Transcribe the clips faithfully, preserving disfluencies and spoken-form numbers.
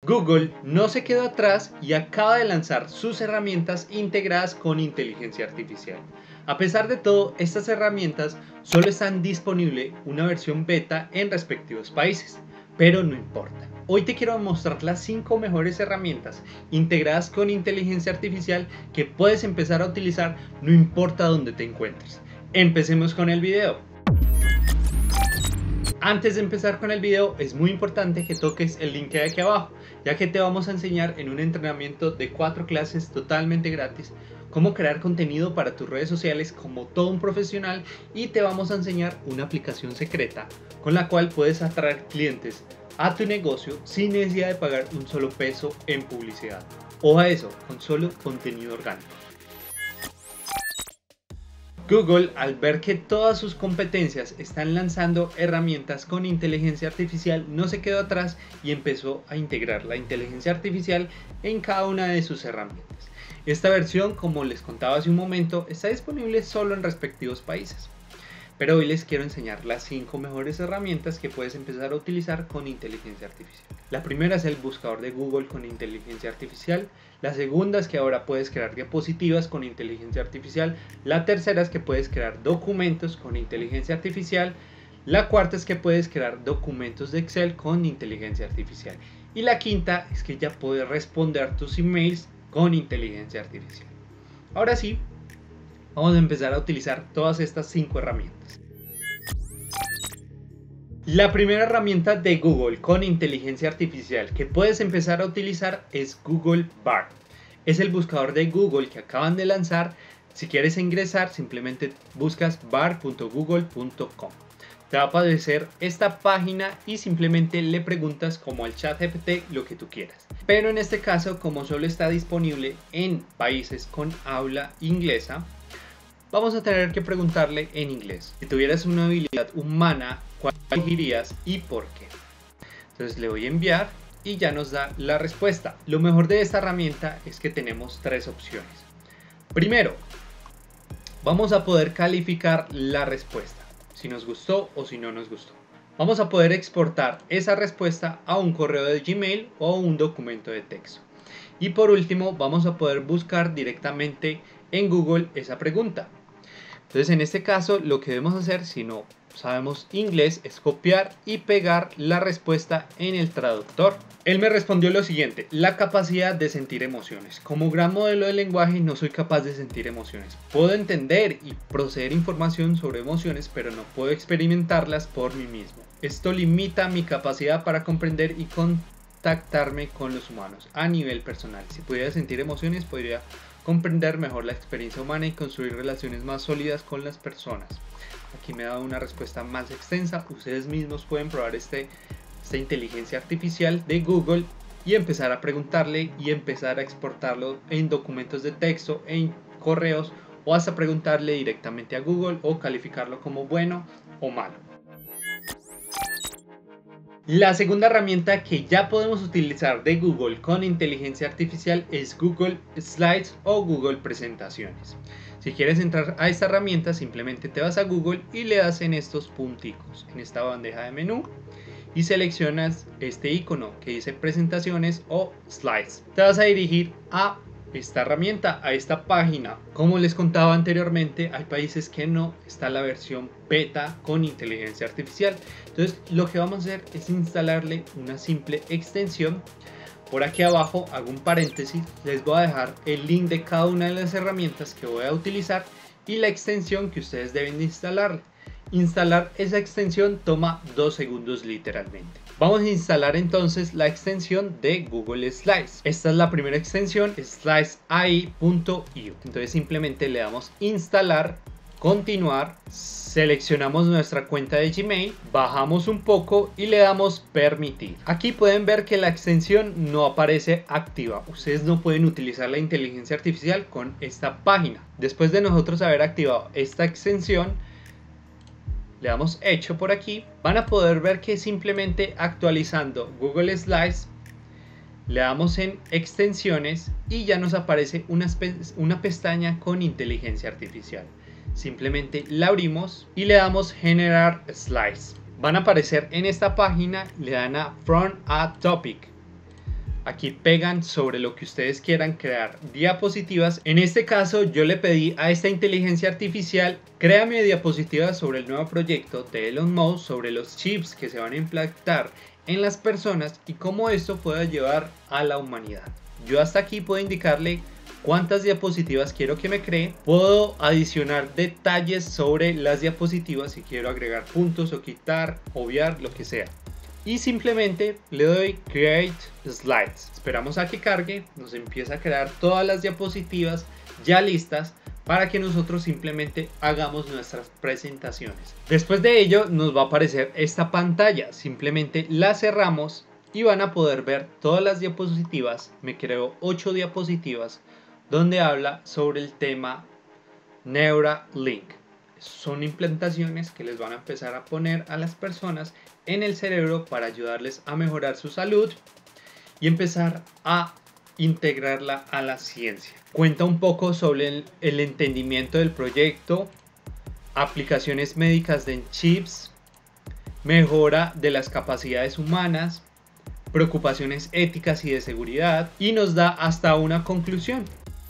Google no se quedó atrás y acaba de lanzar sus herramientas integradas con inteligencia artificial. A pesar de todo, estas herramientas solo están disponibles una versión beta en respectivos países, pero no importa. Hoy te quiero mostrar las cinco mejores herramientas integradas con inteligencia artificial que puedes empezar a utilizar no importa dónde te encuentres. Empecemos con el video. Antes de empezar con el video es muy importante que toques el link que hay aquí abajo, ya que te vamos a enseñar en un entrenamiento de cuatro clases totalmente gratis cómo crear contenido para tus redes sociales como todo un profesional, y te vamos a enseñar una aplicación secreta con la cual puedes atraer clientes a tu negocio sin necesidad de pagar un solo peso en publicidad, o a eso, con solo contenido orgánico. Google, al ver que todas sus competencias están lanzando herramientas con inteligencia artificial, no se quedó atrás y empezó a integrar la inteligencia artificial en cada una de sus herramientas. Esta versión, como les contaba hace un momento, está disponible solo en respectivos países. Pero hoy les quiero enseñar las cinco mejores herramientas que puedes empezar a utilizar con inteligencia artificial. La primera es el buscador de Google con inteligencia artificial. La segunda es que ahora puedes crear diapositivas con inteligencia artificial. La tercera es que puedes crear documentos con inteligencia artificial. La cuarta es que puedes crear documentos de Excel con inteligencia artificial. Y la quinta es que ya puedes responder tus emails con inteligencia artificial. Ahora sí, vamos a empezar a utilizar todas estas cinco herramientas. La primera herramienta de Google con inteligencia artificial que puedes empezar a utilizar es Google Bard. Es el buscador de Google que acaban de lanzar. Si quieres ingresar, simplemente buscas bard punto google punto com. Te va a aparecer esta página y simplemente le preguntas como al ChatGPT lo que tú quieras. Pero en este caso, como solo está disponible en países con habla inglesa, vamos a tener que preguntarle en inglés. Si tuvieras una habilidad humana, ¿cuál elegirías y por qué? Entonces le voy a enviar y ya nos da la respuesta. Lo mejor de esta herramienta es que tenemos tres opciones. Primero, vamos a poder calificar la respuesta, si nos gustó o si no nos gustó. Vamos a poder exportar esa respuesta a un correo de Gmail o un documento de texto. Y por último, vamos a poder buscar directamente en Google esa pregunta. Entonces, en este caso, lo que debemos hacer, si no sabemos inglés, es copiar y pegar la respuesta en el traductor. Él me respondió lo siguiente: la capacidad de sentir emociones. Como gran modelo de lenguaje no soy capaz de sentir emociones. Puedo entender y proceder información sobre emociones, pero no puedo experimentarlas por mí mismo. Esto limita mi capacidad para comprender y contactarme con los humanos a nivel personal. Si pudiera sentir emociones, podría comprender mejor la experiencia humana y construir relaciones más sólidas con las personas. Aquí me da una respuesta más extensa. Ustedes mismos pueden probar este, esta inteligencia artificial de Google y empezar a preguntarle y empezar a exportarlo en documentos de texto, en correos, o hasta preguntarle directamente a Google o calificarlo como bueno o malo. La segunda herramienta que ya podemos utilizar de Google con inteligencia artificial es Google Slides o Google Presentaciones. Si quieres entrar a esta herramienta, simplemente te vas a Google y le das en estos punticos, en esta bandeja de menú, y seleccionas este icono que dice Presentaciones o Slides. Te vas a dirigir a esta herramienta, a esta página. Como les contaba anteriormente, hay países que no está la versión beta con inteligencia artificial. Entonces lo que vamos a hacer es instalarle una simple extensión. Por aquí abajo hago un paréntesis, les voy a dejar el link de cada una de las herramientas que voy a utilizar y la extensión que ustedes deben de instalar. Instalar esa extensión toma dos segundos literalmente. Vamos a instalar entonces la extensión de Google Slides. Esta es la primera extensión, slides a i punto i u. Entonces simplemente le damos instalar, continuar, seleccionamos nuestra cuenta de Gmail, bajamos un poco y le damos permitir. Aquí pueden ver que la extensión no aparece activa. Ustedes no pueden utilizar la inteligencia artificial con esta página. Después de nosotros haber activado esta extensión, le damos hecho por aquí, van a poder ver que simplemente actualizando Google Slides, le damos en extensiones y ya nos aparece una, una pestaña con inteligencia artificial. Simplemente la abrimos y le damos generar slides. Van a aparecer en esta página, le dan a From a Topic. aquí pegan sobre lo que ustedes quieran crear diapositivas. En este caso yo le pedí a esta inteligencia artificial, créame diapositivas sobre el nuevo proyecto de Elon Musk, sobre los chips que se van a implantar en las personas y cómo esto puede llevar a la humanidad. Yo hasta aquí puedo indicarle cuántas diapositivas quiero que me cree. Puedo adicionar detalles sobre las diapositivas si quiero agregar puntos o quitar, obviar, lo que sea. Y simplemente le doy Create Slides. Esperamos a que cargue, nos empieza a crear todas las diapositivas ya listas para que nosotros simplemente hagamos nuestras presentaciones. Después de ello nos va a aparecer esta pantalla, simplemente la cerramos y van a poder ver todas las diapositivas. Me creo ocho diapositivas donde habla sobre el tema Neuralink. Son implantaciones que les van a empezar a poner a las personas en el cerebro para ayudarles a mejorar su salud y empezar a integrarla a la ciencia. Cuenta un poco sobre el, el entendimiento del proyecto, aplicaciones médicas de chips, mejora de las capacidades humanas, preocupaciones éticas y de seguridad, y nos da hasta una conclusión.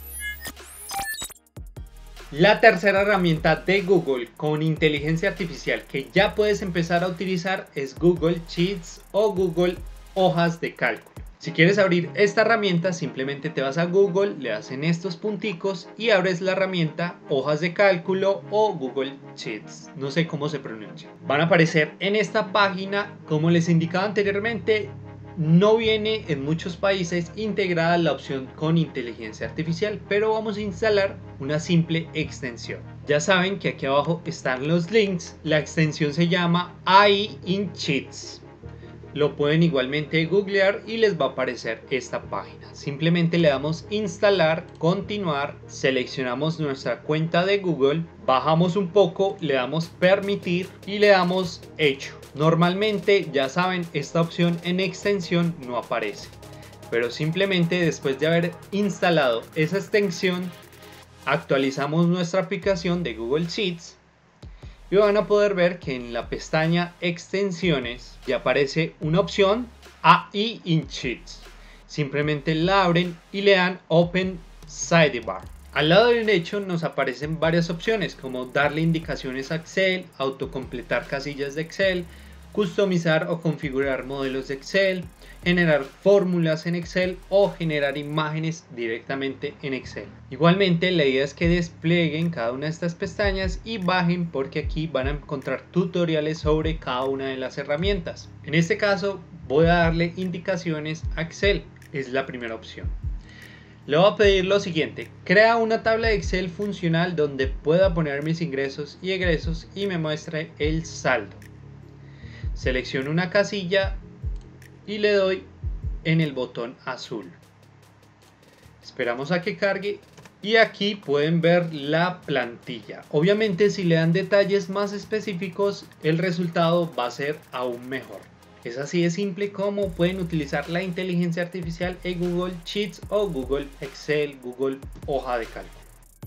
La tercera herramienta de Google con inteligencia artificial que ya puedes empezar a utilizar es Google Sheets o Google Hojas de Cálculo. Si quieres abrir esta herramienta, simplemente te vas a Google, le das en estos punticos y abres la herramienta Hojas de Cálculo o Google Sheets. No sé cómo se pronuncia. Van a aparecer en esta página, como les indicaba anteriormente. No viene en muchos países integrada la opción con inteligencia artificial, pero vamos a instalar una simple extensión. Ya saben que aquí abajo están los links. La extensión se llama A I in Sheets. Lo pueden igualmente googlear y les va a aparecer esta página. Simplemente le damos instalar, continuar, seleccionamos nuestra cuenta de Google, bajamos un poco, le damos permitir y le damos hecho. Normalmente, ya saben, esta opción en extensión no aparece, pero simplemente después de haber instalado esa extensión, actualizamos nuestra aplicación de Google Sheets y van a poder ver que en la pestaña extensiones ya aparece una opción A I in Sheets. Simplemente la abren y le dan Open Sidebar. Al lado derecho nos aparecen varias opciones como darle indicaciones a Excel, autocompletar casillas de Excel, customizar o configurar modelos de Excel, generar fórmulas en Excel o generar imágenes directamente en Excel. Igualmente la idea es que desplieguen cada una de estas pestañas y bajen porque aquí van a encontrar tutoriales sobre cada una de las herramientas. En este caso voy a darle indicaciones a Excel, es la primera opción. Le voy a pedir lo siguiente: crea una tabla de Excel funcional donde pueda poner mis ingresos y egresos y me muestre el saldo. Selecciono una casilla y le doy en el botón azul. Esperamos a que cargue y aquí pueden ver la plantilla. Obviamente si le dan detalles más específicos el resultado va a ser aún mejor. Es así de simple como pueden utilizar la inteligencia artificial en Google Sheets o Google Excel, Google Hoja de Cálculo.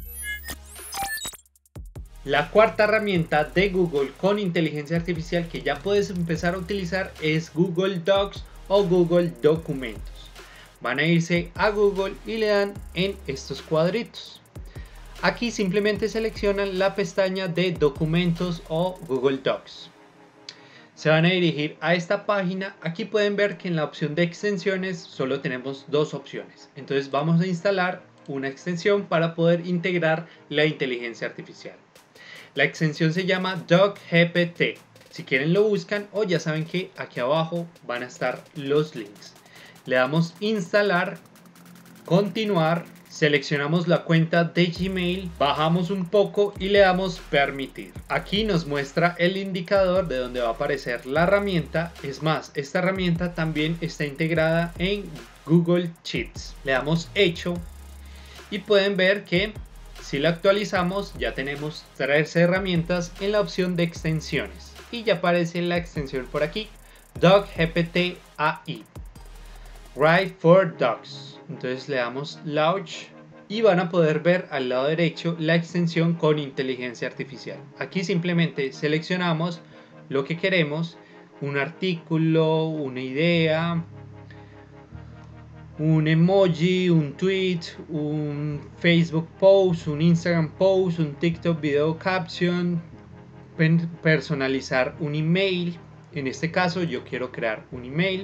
La cuarta herramienta de Google con inteligencia artificial que ya puedes empezar a utilizar es Google Docs o Google Documentos. Van a irse a Google y le dan en estos cuadritos. Aquí simplemente seleccionan la pestaña de Documentos o Google Docs. Se van a dirigir a esta página. Aquí pueden ver que en la opción de extensiones solo tenemos dos opciones. Entonces vamos a instalar una extensión para poder integrar la inteligencia artificial. La extensión se llama DocGPT. Si quieren lo buscan o ya saben que aquí abajo van a estar los links. Le damos instalar, continuar, seleccionamos la cuenta de Gmail, bajamos un poco y le damos permitir. Aquí nos muestra el indicador de donde va a aparecer la herramienta. Es más, esta herramienta también está integrada en Google Sheets. Le damos hecho y pueden ver que si la actualizamos ya tenemos tres herramientas en la opción de extensiones y ya aparece la extensión por aquí, DocGPT A I, Write for Docs. Entonces le damos Launch y van a poder ver al lado derecho la extensión con inteligencia artificial. Aquí simplemente seleccionamos lo que queremos, un artículo, una idea, un emoji, un tweet, un Facebook post, un Instagram post, un TikTok video caption, personalizar un email. En este caso yo quiero crear un email,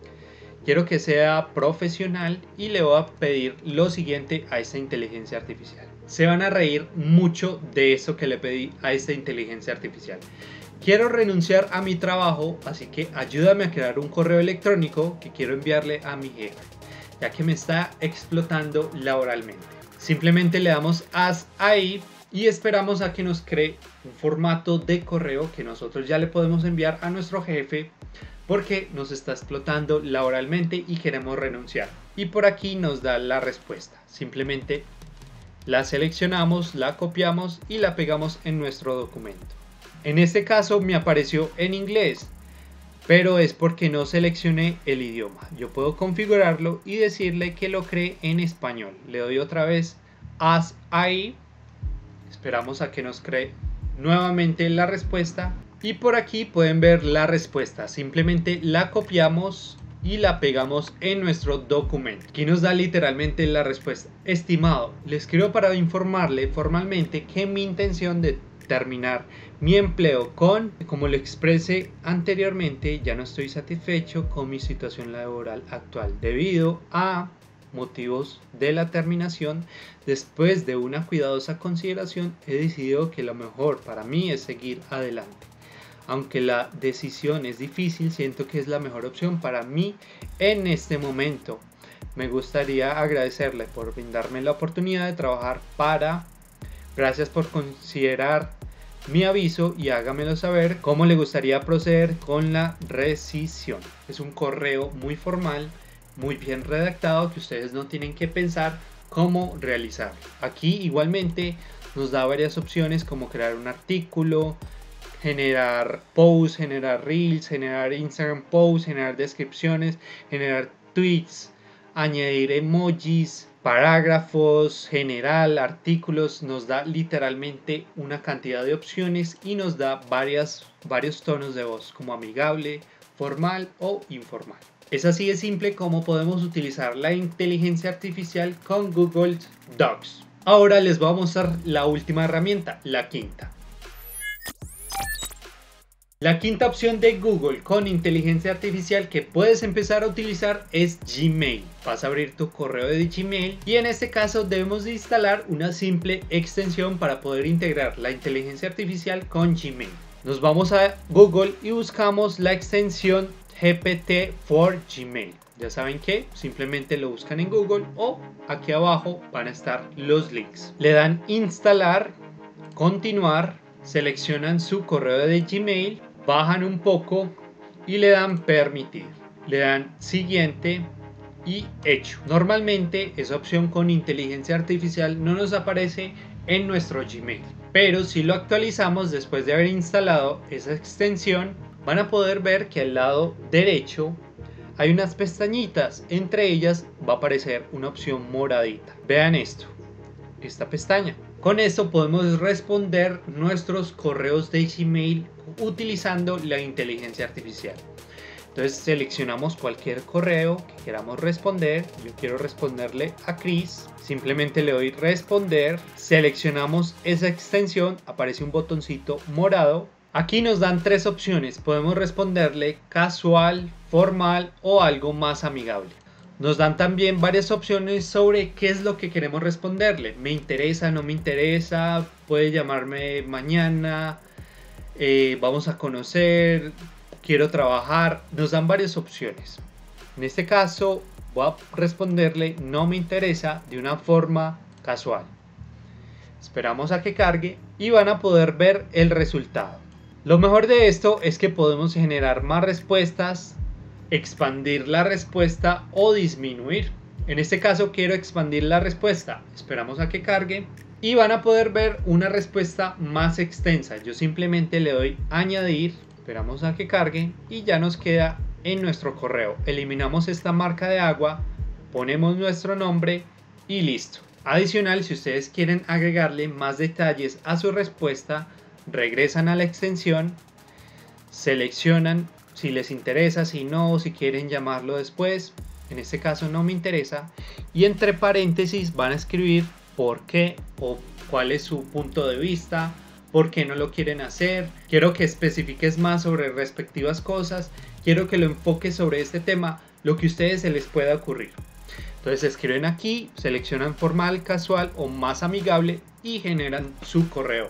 quiero que sea profesional y le voy a pedir lo siguiente a esta inteligencia artificial. Se van a reír mucho de eso que le pedí a esta inteligencia artificial. Quiero renunciar a mi trabajo, así que ayúdame a crear un correo electrónico que quiero enviarle a mi jefe, ya que me está explotando laboralmente. Simplemente le damos Haz ahí y esperamos a que nos cree un formato de correo que nosotros ya le podemos enviar a nuestro jefe porque nos está explotando laboralmente y queremos renunciar. Y por aquí nos da la respuesta. Simplemente la seleccionamos, la copiamos y la pegamos en nuestro documento. En este caso me apareció en inglés, pero es porque no seleccioné el idioma. Yo puedo configurarlo y decirle que lo cree en español. Le doy otra vez Haz ahí. Esperamos a que nos cree nuevamente la respuesta. Y por aquí pueden ver la respuesta. Simplemente la copiamos y la pegamos en nuestro documento. Aquí nos da literalmente la respuesta. Estimado, le escribo para informarle formalmente que mi intención de terminar mi empleo con, como lo expresé anteriormente, ya no estoy satisfecho con mi situación laboral actual debido a motivos de la terminación. Después de una cuidadosa consideración he decidido que lo mejor para mí es seguir adelante. Aunque la decisión es difícil, siento que es la mejor opción para mí en este momento. Me gustaría agradecerle por brindarme la oportunidad de trabajar para... Gracias por considerar mi aviso y hágamelo saber cómo le gustaría proceder con la rescisión. Es un correo muy formal, muy bien redactado que ustedes no tienen que pensar cómo realizar. Aquí igualmente nos da varias opciones como crear un artículo, generar posts, generar reels, generar Instagram posts, generar descripciones, generar tweets, añadir emojis, parágrafos, general, artículos. Nos da literalmente una cantidad de opciones y nos da varias, varios tonos de voz como amigable, formal o informal. Es así de simple como podemos utilizar la inteligencia artificial con Google Docs. Ahora les voy a mostrar la última herramienta, la quinta. La quinta opción de Google con inteligencia artificial que puedes empezar a utilizar es Gmail. Vas a abrir tu correo de Gmail y en este caso debemos de instalar una simple extensión para poder integrar la inteligencia artificial con Gmail. Nos vamos a Google y buscamos la extensión G P T for Gmail. Ya saben que simplemente lo buscan en Google o aquí abajo van a estar los links. Le dan instalar, continuar, seleccionan su correo de Gmail, bajan un poco y le dan permitir, le dan siguiente y hecho. Normalmente esa opción con inteligencia artificial no nos aparece en nuestro Gmail, pero si lo actualizamos después de haber instalado esa extensión, van a poder ver que al lado derecho hay unas pestañitas, entre ellas va a aparecer una opción moradita. Vean esto, esta pestaña. Con esto podemos responder nuestros correos de Gmail utilizando la inteligencia artificial. Entonces seleccionamos cualquier correo que queramos responder. Yo quiero responderle a Chris. Simplemente le doy responder. Seleccionamos esa extensión. Aparece un botoncito morado. Aquí nos dan tres opciones. Podemos responderle casual, formal o algo más amigable. Nos dan también varias opciones sobre qué es lo que queremos responderle. Me interesa, no me interesa, puede llamarme mañana, eh, vamos a conocer, quiero trabajar. Nos dan varias opciones. En este caso voy a responderle no me interesa de una forma casual. Esperamos a que cargue y van a poder ver el resultado. Lo mejor de esto es que podemos generar más respuestas, expandir la respuesta o disminuir. En este caso quiero expandir la respuesta. Esperamos a que cargue y van a poder ver una respuesta más extensa. Yo simplemente le doy añadir, esperamos a que cargue y ya nos queda en nuestro correo. Eliminamos esta marca de agua, ponemos nuestro nombre y listo. Adicional, si ustedes quieren agregarle más detalles a su respuesta, regresan a la extensión, seleccionan si les interesa, si no, si quieren llamarlo después. en este caso no me interesa, y entre paréntesis van a escribir por qué o cuál es su punto de vista, por qué no lo quieren hacer, quiero que especifiques más sobre respectivas cosas, quiero que lo enfoques sobre este tema, lo que a ustedes se les pueda ocurrir. Entonces escriben aquí, seleccionan formal, casual o más amigable y generan su correo.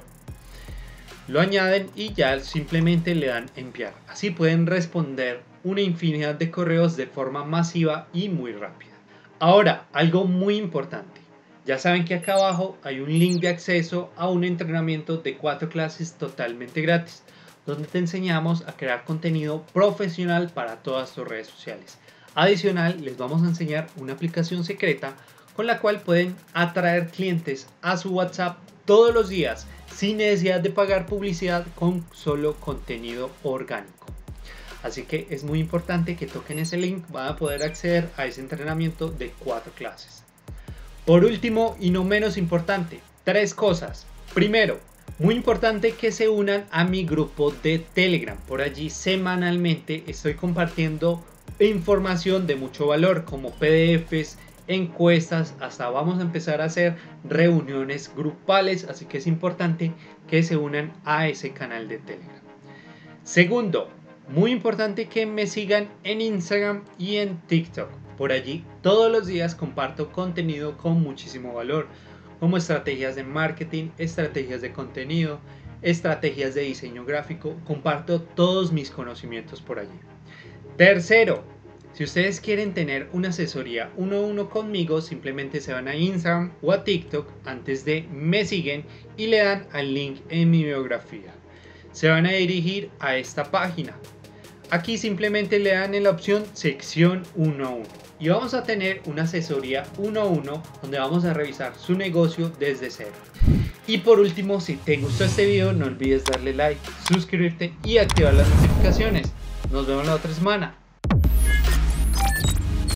Lo añaden y ya simplemente le dan enviar. Así pueden responder una infinidad de correos de forma masiva y muy rápida. Ahora, algo muy importante. Ya saben que acá abajo hay un link de acceso a un entrenamiento de cuatro clases totalmente gratis, donde te enseñamos a crear contenido profesional para todas tus redes sociales. Adicional, les vamos a enseñar una aplicación secreta con la cual pueden atraer clientes a su WhatsApp todos los días sin necesidad de pagar publicidad, con solo contenido orgánico. Así que es muy importante que toquen ese link, van a poder acceder a ese entrenamiento de cuatro clases. Por último y no menos importante, tres cosas. Primero, muy importante que se unan a mi grupo de Telegram. Por allí semanalmente estoy compartiendo información de mucho valor como P D Fs, encuestas, hasta vamos a empezar a hacer reuniones grupales, así que es importante que se unan a ese canal de Telegram. Segundo, muy importante que me sigan en Instagram y en TikTok. Por allí todos los días comparto contenido con muchísimo valor, como estrategias de marketing, estrategias de contenido, estrategias de diseño gráfico. Comparto todos mis conocimientos por allí. Tercero, si ustedes quieren tener una asesoría uno a uno conmigo, simplemente se van a Instagram o a TikTok antes de me siguen y le dan al link en mi biografía. Se van a dirigir a esta página. Aquí simplemente le dan en la opción sección uno a uno y vamos a tener una asesoría uno a uno donde vamos a revisar su negocio desde cero. Y por último, si te gustó este video, no olvides darle like, suscribirte y activar las notificaciones. Nos vemos la otra semana.